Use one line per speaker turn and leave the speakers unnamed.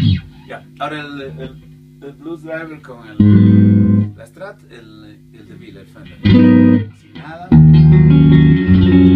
Ya, ahora el Blues Driver con la Strat, el de Bill, el Fender. Sin nada.